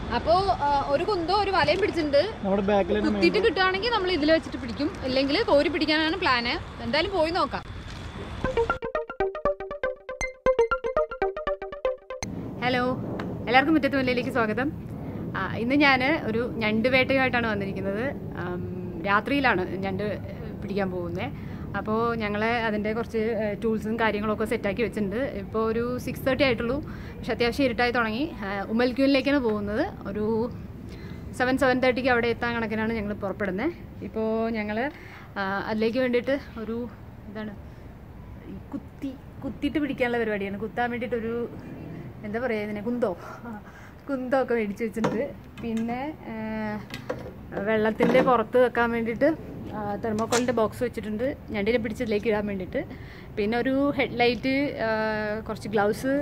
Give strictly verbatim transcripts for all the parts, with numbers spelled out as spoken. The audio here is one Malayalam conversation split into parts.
അപ്പോൾ ഒരു കുന്തോ ഒരു വലയും പിടിച്ചിട്ടുണ്ട്. കുത്തിയിട്ട് കിട്ടുകയാണെങ്കിൽ നമ്മൾ ഇതിൽ വെച്ചിട്ട് പിടിക്കും, ഇല്ലെങ്കിൽ കോരി പിടിക്കാനാണ് പ്ലാന്. എന്തായാലും പോയി നോക്കാം. ഹലോ, എല്ലാവർക്കും മുറ്റത്ത് മുല്ലയിലേക്ക് സ്വാഗതം. ഇന്ന് ഞാൻ ഒരു ഞണ്ട് വേട്ടയുമായിട്ടാണ് വന്നിരിക്കുന്നത്. രാത്രിയിലാണ് ഞണ്ട് പിടിക്കാൻ പോകുന്നത്. അപ്പോൾ ഞങ്ങൾ അതിൻ്റെ കുറച്ച് ടൂൾസും കാര്യങ്ങളൊക്കെ സെറ്റാക്കി വെച്ചിട്ടുണ്ട്. ഇപ്പോൾ ഒരു സിക്സ് തേർട്ടി ആയിട്ടുള്ളൂ, പക്ഷെ അത്യാവശ്യം ഇരുട്ടായി തുടങ്ങി. ഉമ്മൽക്യൂനിലേക്കാണ് പോകുന്നത്. ഒരു സെവൻ സെവൻ തേർട്ടിക്ക് അവിടെ എത്താൻ കണക്കിനാണ് ഞങ്ങൾ പുറപ്പെടുന്നത്. ഇപ്പോൾ ഞങ്ങൾ അതിലേക്ക് വേണ്ടിയിട്ട് ഒരു എന്താണ് കുത്തി കുത്തിയിട്ട് പിടിക്കാനുള്ള പരിപാടിയാണ്. കുത്താൻ വേണ്ടിയിട്ടൊരു എന്താ പറയുക, ഇതിനെ കുന്തോ കുന്തമൊക്കെ മേടിച്ച് വെച്ചിട്ടുണ്ട്. പിന്നെ വെള്ളത്തിൻ്റെ പുറത്ത് വെക്കാൻ വേണ്ടിയിട്ട് തെർമോക്കോളിൻ്റെ ബോക്സ് വെച്ചിട്ടുണ്ട്, ഞണ്ടിനെ പിടിച്ചതിലേക്ക് ഇടാൻ വേണ്ടിയിട്ട്. പിന്നെ ഒരു ഹെഡ്ലൈറ്റ്, കുറച്ച് ഗ്ലൗസ്,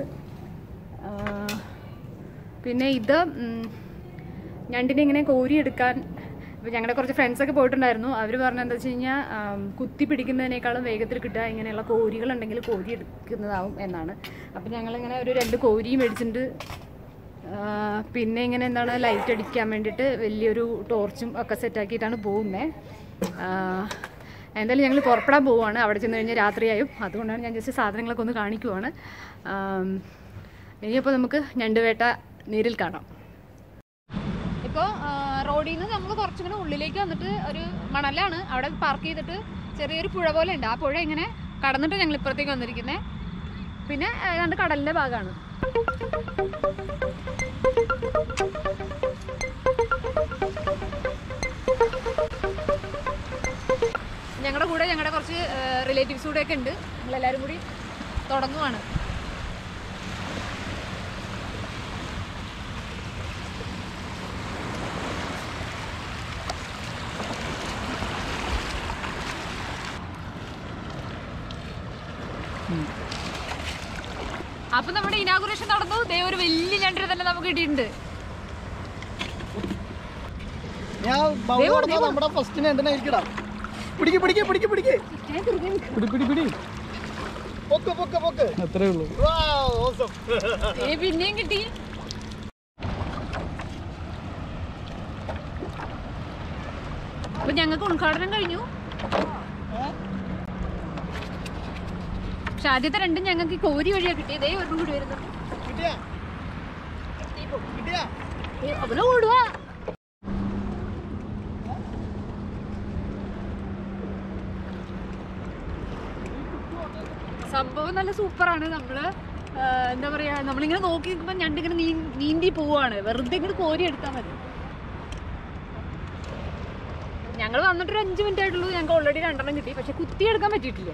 പിന്നെ ഇത് ഞണ്ടിനെ ഇങ്ങനെ കോരിയെടുക്കാൻ. ഇപ്പോൾ ഞങ്ങളുടെ കുറച്ച് ഫ്രണ്ട്സൊക്കെ പോയിട്ടുണ്ടായിരുന്നു. അവർ പറഞ്ഞത് എന്താ വെച്ച് കഴിഞ്ഞാൽ കുത്തി പിടിക്കുന്നതിനേക്കാളും വേഗത്തിൽ കിട്ടുക ഇങ്ങനെയുള്ള കോരികളുണ്ടെങ്കിൽ കോരി എടുക്കുന്നതാവും എന്നാണ്. അപ്പോൾ ഞങ്ങളിങ്ങനെ ഒരു രണ്ട് കോരിയും മേടിച്ചിട്ടുണ്ട്. പിന്നെ ഇങ്ങനെ എന്താണ് ലൈറ്റ് അടിക്കാൻ വേണ്ടിയിട്ട് വലിയൊരു ടോർച്ചും ഒക്കെ സെറ്റാക്കിയിട്ടാണ് പോകുന്നത്. എന്തായാലും ഞങ്ങൾ പുറപ്പെടാൻ പോവുകയാണ്. അവിടെ ചെന്ന് കഴിഞ്ഞാൽ രാത്രിയായും. അതുകൊണ്ടാണ് ഞാൻ ജസ്റ്റ് സാധനങ്ങളൊക്കെ ഒന്ന് കാണിക്കുവാണ്. ഇനിയിപ്പോൾ നമുക്ക് ഞണ്ടുവേട്ട നേരിൽ കാണാം. ഇപ്പോൾ റോഡിൽ നിന്ന് നമ്മൾ കുറച്ചിങ്ങനെ ഉള്ളിലേക്ക് വന്നിട്ട് ഒരു മണലാണ് അവിടെ പാർക്ക് ചെയ്തിട്ട് ചെറിയൊരു പുഴ പോലെ ഉണ്ട്. ആ പുഴ ഇങ്ങനെ കടന്നിട്ട് ഞങ്ങൾ ഇപ്പുറത്തേക്ക് വന്നിരിക്കുന്നത്. പിന്നെ ഏതാണ്ട് കടലിൻ്റെ ഭാഗമാണ്. ഞങ്ങളുടെ കൂടെ ഞങ്ങളുടെ കുറച്ച് റിലേറ്റീവ്സ് കൂടെയൊക്കെ ഉണ്ട്. ഞങ്ങളെല്ലാവരും കൂടി തുടങ്ങുവാണ്. അപ്പൊ നമ്മുടെ ഇനാഗുറേഷൻ നടന്നു. ദേ ഒരു വലിയ ഞണ്ടിനെ തന്നെ നമുക്ക് കിട്ടിയിട്ടുണ്ട്. പിന്നെയും കിട്ടി. അപ്പൊ ഞങ്ങൾക്ക് ഉദ്ഘാടനം കഴിഞ്ഞു. പക്ഷെ ആദ്യത്തെ രണ്ടും ഞങ്ങൾക്ക് കോരി വഴിയാ കിട്ടിയത്. ഇതേ ഒരെണ്ണം കൂടി വരുന്നുണ്ട്. അവനെ ഓടുവാ. സംഭവം നല്ല സൂപ്പറാണ്. നമ്മള് എന്താ പറയാ, നമ്മളിങ്ങനെ നോക്കി നിൽക്കുമ്പോൾ ഞണ്ടിങ്ങനെ നീ നീന്തി പോവാണ്. വെറുതെ ഇങ്ങനെ കോരി എടുത്താൽ മതി. ഞങ്ങൾ വന്നിട്ടൊരു അഞ്ച് മിനിറ്റ് ആയിട്ടുള്ളൂ. ഞങ്ങൾക്ക് ഓൾറെഡി രണ്ടെണ്ണം കിട്ടി. പക്ഷെ കുത്തിയെടുക്കാൻ പറ്റിയിട്ടില്ല.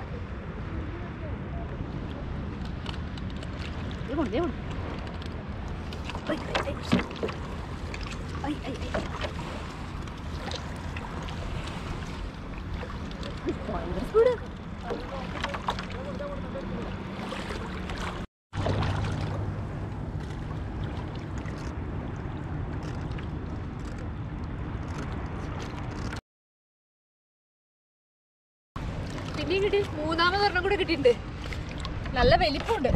പിന്നെയും കിട്ടി. മൂന്നാമത് ഒരെണ്ണം കൂടെ കിട്ടിയിട്ടുണ്ട്. നല്ല വലിപ്പമുണ്ട്.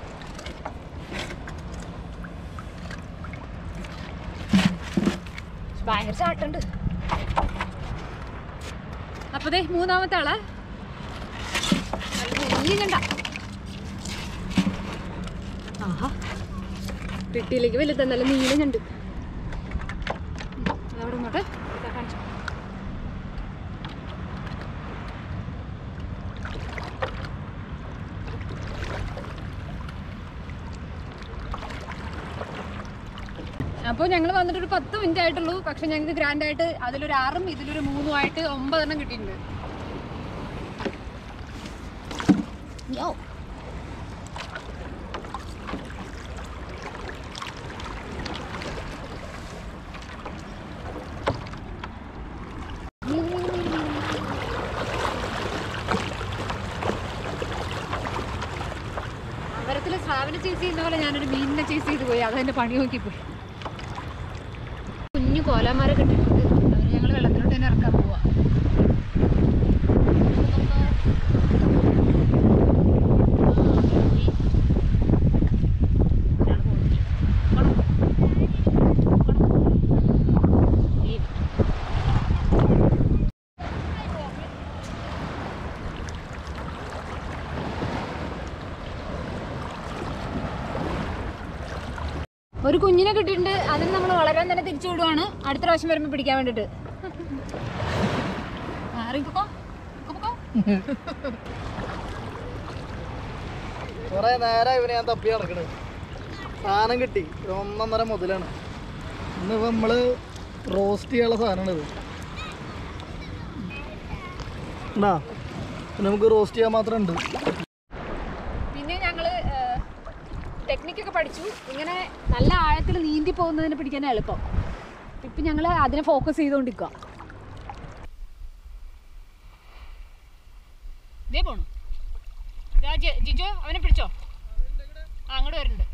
ഭയങ്കര ചാട്ടുണ്ട്. അപ്പതേ മൂന്നാമത്തെ ആള് വലിയ ഞണ്ട. ആഹാ, പെട്ടിയിലേക്ക് വലുത് നല്ല നീല ഞണ്ട്. അവിടെ ഇങ്ങോട്ട് കാണിച്ചു. അപ്പോൾ ഞങ്ങൾ വന്നിട്ടൊരു പത്ത് മിനിറ്റ് ആയിട്ടുള്ളൂ. പക്ഷെ ഞങ്ങൾക്ക് ഗ്രാൻഡായിട്ട് അതിലൊരു ആറും ഇതിലൊരു മൂന്നും ആയിട്ട് ഒമ്പതെണ്ണം കിട്ടിയിട്ടുണ്ട്. അമ്പലത്തിലെ സ്രാവിനെ ചേസ് ചെയ്യുന്ന പോലെ ഞാനൊരു മീനിനെ ചേസ് ചെയ്ത് പോയി. അതെൻ്റെ പണി നോക്കിപ്പോയി. കുഞ്ഞു കോലാന്മാരൊക്കെ ഇട്ടിട്ടുണ്ട്. അവർ ഞങ്ങൾ വെള്ളത്തിലോട്ട് തന്നെ ഇറക്കാൻ പോവാ. കുഞ്ഞിനെ കിട്ടിയിട്ടുണ്ട്. അതിന് നമ്മൾ വളരാൻ തന്നെ തിരിച്ചു വിടുവാണ് അടുത്ത പ്രാവശ്യം വരുമ്പോൾ പിടിക്കാൻ വേണ്ടിട്ട്. കുറെ നേരം ഇവനെ ഞാൻ തപ്പി നടക്കണത്. സാധനം കിട്ടി, ഒന്നൊന്നര മുതലാണ്. ഇന്ന് നമ്മള് റോസ്റ്റ് ചെയ്യാനുള്ള സാധനമാണ് ഇത്. ഉണ്ടാ നമുക്ക് റോസ്റ്റ് ചെയ്യാൻ മാത്രം ഉണ്ട്. പിന്നെ ഞങ്ങള് ടെക്നിക്കൊക്കെ പഠിച്ചു. ഇങ്ങനെ നല്ല ആഴത്തിൽ നീന്തി പോകുന്നതിനെ പിടിക്കാൻ എളുപ്പം. ഇപ്പം ഞങ്ങൾ അതിനെ ഫോക്കസ് ചെയ്തുകൊണ്ടിരിക്കുക. ഇതേ പോണു ജിജോ, അവനെ പിടിച്ചോ. ആ അങ്ങോട്ട് വരുന്നുണ്ട്.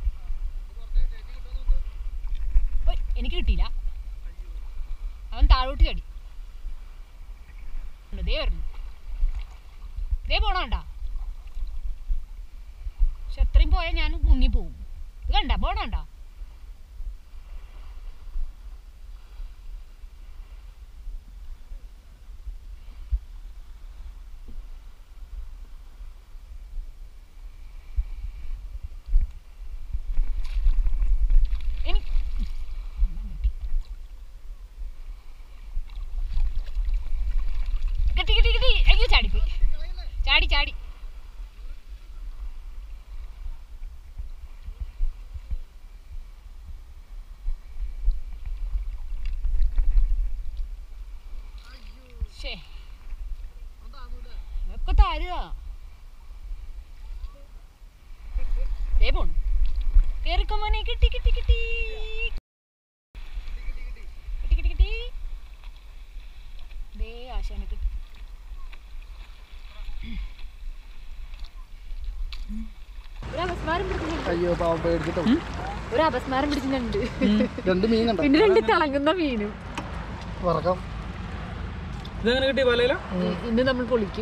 എനിക്ക് കിട്ടിയില്ല, അവൻ താഴോട്ട് ചടി. ദേ വരുന്നു, ദേ പോണോ കണ്ടാ. പക്ഷെ അത്രയും പോയാൽ ഞാൻ മുങ്ങിപ്പോവും. ഇത് കണ്ട പോണ കണ്ടാ. കിട്ടി കിട്ടി കിട്ടി. അയ്യോ ചാടിപ്പോയി, ചാടി ചാടി. ഒക്കെ താരുക. ദേ പോണു, കേറിക്കോ മോനെ. കിട്ടി കിട്ടി കിട്ടി കിട്ടി കിട്ടി കിട്ടി. ദേ ആശാനെ കിട്ടി. ഒരു അപസ്മാരം പിടിച്ചിട്ടുണ്ട്. അയ്യോ പാവം പേടിച്ചിട്ടോ. ഒരു അപസ്മാരം പിടിച്ചിട്ടുണ്ട്. രണ്ട് മീൻ കണ്ടോ? പിന്നെ രണ്ട് തിളങ്ങുന്ന മീനും. വറക്കാം. ഇതെങ്ങനെ കിട്ടി വലയില? ഇന്ന് നമ്മൾ പൊളിക്കും.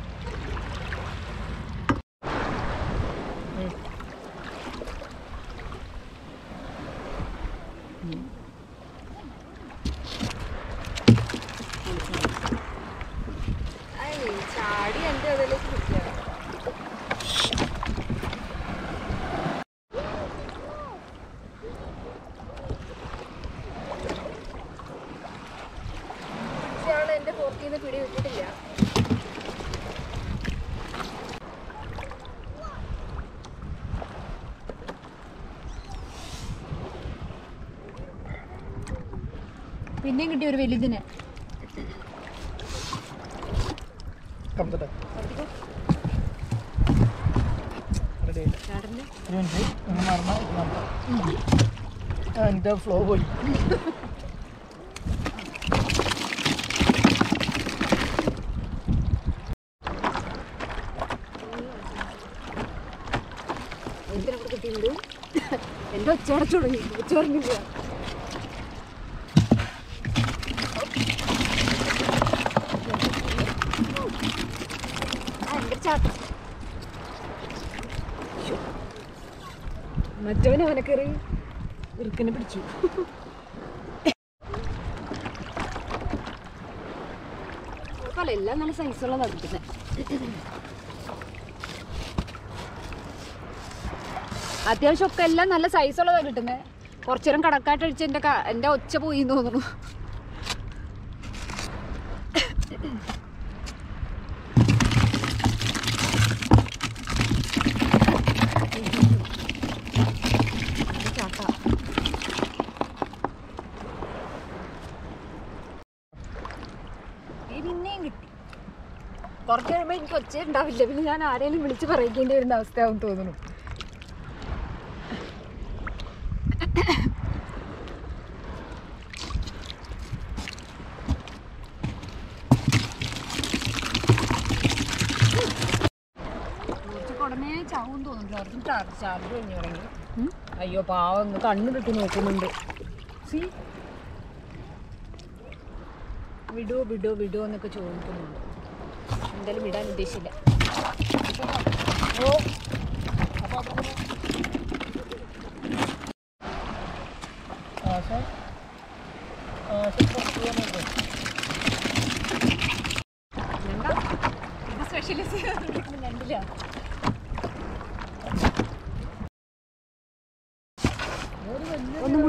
ചാടി എൻ്റെ അതിലേക്ക് പിടിക്കുക. എന്റെ പുറത്തുനിന്ന് പിടി വിട്ടിട്ടില്ല. പിന്നെയും കിട്ടിയ ഒരു വലുതിനെ. എന്റെ ഫ്ലോ പോയി. എന്റെ ഒച്ചടച്ചു തുടങ്ങി. ഒച്ച പറഞ്ഞില്ല. മറ്റവൻ അവനെ കയറി ഇറുക്കനെ പിടിച്ചു. പല എല്ലാം നല്ല സൈസുള്ളതാണ് കിട്ടുന്നത്. അത്യാവശ്യം ഒക്കെ എല്ലാം നല്ല സൈസുള്ളതാണ് കിട്ടുന്നത്. കുറച്ചു നേരം കടക്കാട്ടടിച്ച് എൻ്റെ എൻ്റെ ഒച്ച പോയി എന്ന് തോന്നുന്നു. പിന്നെയും കിട്ടി. കുറച്ച് കഴിയുമ്പോൾ എനിക്ക് ഒച്ച ഉണ്ടാവില്ല. പിന്നെ ഞാൻ ആരെങ്കിലും വിളിച്ച് പറയിക്കേണ്ടി വരുന്ന അവസ്ഥയാവും തോന്നുന്നു. ഉടനെ ചാവും തോന്നുന്നു. അർജുൻ ചാർജ് കഴിഞ്ഞു തുടങ്ങി. അയ്യോ പാവം ഒന്ന് കണ്ണിലിട്ട് നോക്കുന്നുണ്ട്. സി വിടോ വിടോ വിടോ എന്നൊക്കെ ചോദിക്കുന്നുണ്ട്. എന്തായാലും വിടാൻ ഉദ്ദേശിച്ചില്ല. ഓ ഇത് സ്പെഷ്യലിസ്റ്റ് രണ്ടില്ല. ഒന്ന്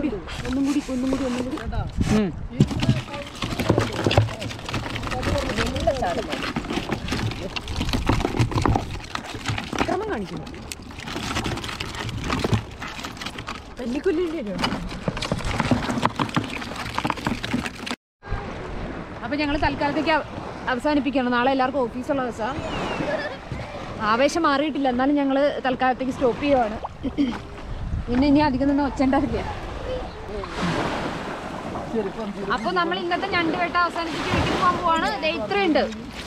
ഒന്നും കൂടി ഒന്നും കൂടി ഒന്നും കൂടി ക്രമം കാണിക്കുന്നു. പെല്ലിക്കൊല്ലിൻ്റെ അപ്പോൾ ഞങ്ങൾ തൽക്കാലത്തേക്ക് അവസാനിപ്പിക്കണം. നാളെ എല്ലാവർക്കും ഓഫീസുള്ള ദിവസമാണ്. ആവേശം മാറിയിട്ടില്ല, എന്നാലും ഞങ്ങൾ തൽക്കാലത്തേക്ക് സ്റ്റോപ്പ് ചെയ്യുവാണ്. പിന്നെ ഇനി അധികം നിന്ന് ഒച്ചണ്ടാവില്ല. അപ്പോൾ നമ്മൾ ഇന്നത്തെ ഞണ്ട് വേട്ട അവസാനിപ്പിച്ച് വീട്ടിൽ പോകാൻ പോവാണ്. ദേ ഇത്രയുണ്ട്.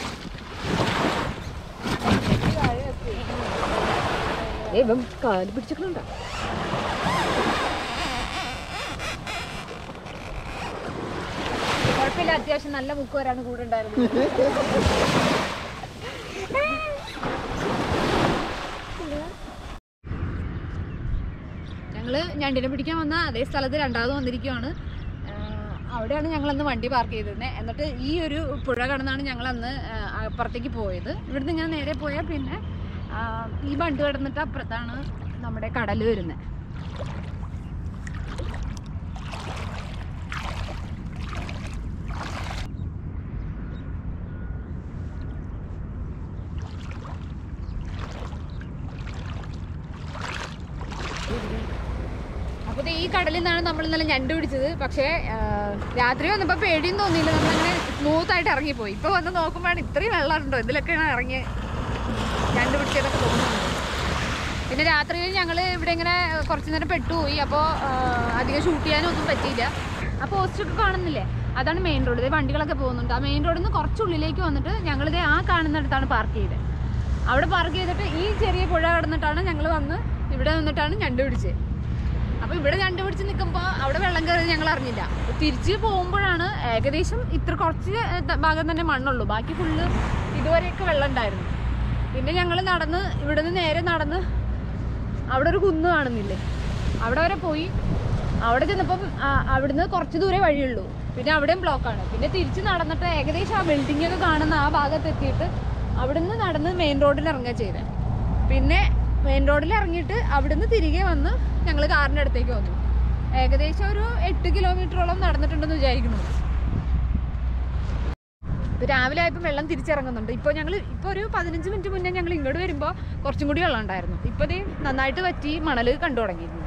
ഇവൻ കാല് പിടിച്ചിട്ടുണ്ടോ? കുഴപ്പമില്ല, അത്യാവശ്യം നല്ല മുക്കുവരാണ് കൂടെ ഉണ്ടായിരുന്നത്. ഞങ്ങള് ഞണ്ടിനെ പിടിക്കാൻ വന്ന അതേ സ്ഥലത്ത് രണ്ടാമത് വന്നിരിക്കുവാണ്. അവിടെയാണ് ഞങ്ങളന്ന് വണ്ടി പാർക്ക് ചെയ്തിരുന്നത്. എന്നിട്ട് ഈ ഒരു പുഴ കടന്നാണ് ഞങ്ങളന്ന് അപ്പുറത്തേക്ക് പോയത്. ഇവിടുന്ന് ഇങ്ങനെ നേരെ പോയാൽ പിന്നെ ഈ ബണ്ട് കടന്നിട്ട് അപ്പുറത്താണ് നമ്മുടെ കടൽ വരുന്നത്. അപ്പോൾ ഈ കടലിൽ നിന്നാണ് നമ്മൾ ഇന്നലെ ഞണ്ട് പിടിച്ചത്. പക്ഷേ രാത്രി വന്നപ്പോൾ പേടിയും തോന്നിയില്ല. നമ്മളങ്ങനെ സ്മൂത്തായിട്ട് ഇറങ്ങിപ്പോയി. ഇപ്പോൾ വന്ന് നോക്കുമ്പോഴാണ് ഇത്രയും വെള്ളമുണ്ടോ ഇതിലൊക്കെയാണ് ഇറങ്ങി ഞണ്ട് പിടിച്ചതൊക്കെ തോന്നുന്നുണ്ട്. പിന്നെ രാത്രിയിൽ ഞങ്ങൾ ഇവിടെ ഇങ്ങനെ കുറച്ച് നേരം പെട്ടുപോയി. അപ്പോൾ അധികം ഷൂട്ട് ചെയ്യാനും ഒന്നും പറ്റിയില്ല. ആ പോസ്റ്റൊക്കെ കാണുന്നില്ലേ, അതാണ് മെയിൻ റോഡ്. ഇതേ വണ്ടികളൊക്കെ പോകുന്നുണ്ട്. ആ മെയിൻ റോഡിൽ നിന്ന് കുറച്ചുള്ളിലേക്ക് വന്നിട്ട് ഞങ്ങളിതേ ആ കാണുന്നിടത്താണ് പാർക്ക് ചെയ്തത്. അവിടെ പാർക്ക് ചെയ്തിട്ട് ഈ ചെറിയ പുഴ കടന്നിട്ടാണ് ഞങ്ങൾ വന്ന് ഇവിടെ നിന്നിട്ടാണ് ഞണ്ട് പിടിച്ചത്. അപ്പോൾ ഇവിടെ ഞണ്ട് പിടിച്ച് നിൽക്കുമ്പോൾ അവിടെ വെള്ളം കയറിയത് ഞങ്ങൾ അറിഞ്ഞില്ല. തിരിച്ച് പോകുമ്പോഴാണ് ഏകദേശം ഇത്ര കുറച്ച് ഭാഗം തന്നെ മണ്ണുള്ളൂ, ബാക്കി ഫുള്ള് ഇതുവരെയൊക്കെ വെള്ളം ഉണ്ടായിരുന്നു. പിന്നെ ഞങ്ങൾ നടന്ന് ഇവിടെ നിന്ന് നേരെ നടന്ന് അവിടെ ഒരു കുന്ന് കാണുന്നില്ലേ, അവിടെ വരെ പോയി. അവിടെ ചെന്നപ്പം അവിടുന്ന് കുറച്ച് ദൂരെ വഴിയുള്ളൂ. പിന്നെ അവിടെയും ബ്ലോക്കാണ്. പിന്നെ തിരിച്ച് നടന്നിട്ട് ഏകദേശം ആ ബിൽഡിങ്ങൊക്കെ കാണുന്ന ആ ഭാഗത്ത് എത്തിയിട്ട് അവിടുന്ന് നടന്ന് മെയിൻ റോഡിൽ ഇറങ്ങുക ചെയ്തത്. പിന്നെ മെയിൻ റോഡിൽ ഇറങ്ങിയിട്ട് അവിടുന്ന് തിരികെ വന്ന് ഞങ്ങൾ കാറിൻ്റെ അടുത്തേക്ക് വന്നു. ഏകദേശം ഒരു എട്ട് കിലോമീറ്ററോളം നടന്നിട്ടുണ്ടെന്ന് വിചാരിക്കുന്നു. ഇപ്പോൾ രാവിലെ ആയപ്പോൾ വെള്ളം തിരിച്ചിറങ്ങുന്നുണ്ട്. ഇപ്പോൾ ഞങ്ങൾ ഇപ്പോൾ ഒരു പതിനഞ്ച് മിനിറ്റ് മുന്നേ ഞങ്ങൾ ഇങ്ങോട്ട് വരുമ്പോൾ കുറച്ചും കൂടി വെള്ളം ഉണ്ടായിരുന്നു. ഇപ്പോൾ ഇത് നന്നായിട്ട് വറ്റി മണൽ കണ്ടു തുടങ്ങിയിട്ടുണ്ട്.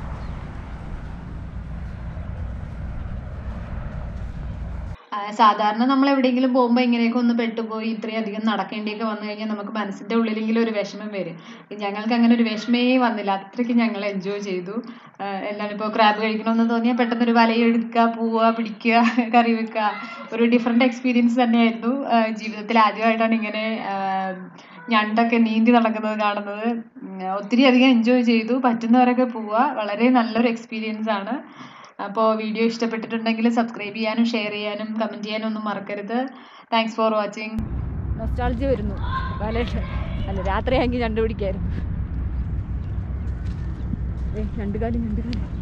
സാധാരണ നമ്മൾ എവിടെയെങ്കിലും പോകുമ്പോൾ ഇങ്ങനെയൊക്കെ ഒന്ന് പെട്ടുപോയി ഇത്രയും അധികം നടക്കേണ്ടിയൊക്കെ വന്നു കഴിഞ്ഞാൽ നമുക്ക് മനസ്സിൻ്റെ ഉള്ളിലെങ്കിലും ഒരു വിഷമം വരും. ഞങ്ങൾക്ക് അങ്ങനെ ഒരു വിഷമേ വന്നില്ല. അത്രയ്ക്ക് ഞങ്ങൾ എൻജോയ് ചെയ്തു. എന്താണ് ഇപ്പോൾ ക്രാബ് കഴിക്കണമെന്ന് തോന്നിയാൽ പെട്ടെന്നൊരു വലയെടുക്കുക, പോവുക, പിടിക്കുക, കറി വെക്കുക, ഒരു ഡിഫറെൻറ്റ് എക്സ്പീരിയൻസ് തന്നെയായിരുന്നു. ജീവിതത്തിൽ ആദ്യമായിട്ടാണ് ഇങ്ങനെ ഞണ്ടൊക്കെ നീന്തി നടക്കുന്നത് കാണുന്നത്. ഒത്തിരി അധികം എൻജോയ് ചെയ്തു. പറ്റുന്നവരൊക്കെ പോവുക. വളരെ നല്ലൊരു എക്സ്പീരിയൻസ് ആണ്. അപ്പോൾ വീഡിയോ ഇഷ്ടപ്പെട്ടിട്ടുണ്ടെങ്കിൽ സബ്സ്ക്രൈബ് ചെയ്യാനും ഷെയർ ചെയ്യാനും കമൻറ്റ് ചെയ്യാനും ഒന്നും മറക്കരുത്. Thanks for watching. നൊസ്റ്റാൾജി വരുന്നു. അല്ല രാത്രിയാണെങ്കിൽ ഞണ്ട് പിടിക്കായിരുന്നു. ഏ ഞണ്ടുകാലി ഞണ്ടുകാലി